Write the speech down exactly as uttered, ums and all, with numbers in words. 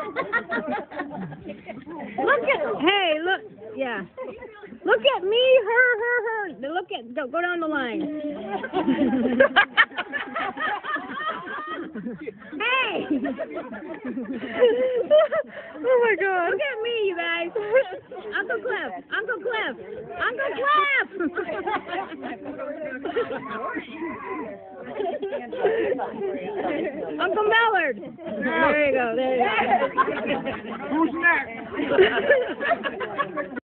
Look at, hey, look, yeah. Look at me, her, her, her. Look at, go, go down the line. Hey! Oh my God. Look at me, you guys. Uncle Cliff, Uncle Cliff, Uncle Cliff! Uncle Mallard. There you go, there you go. Who's next?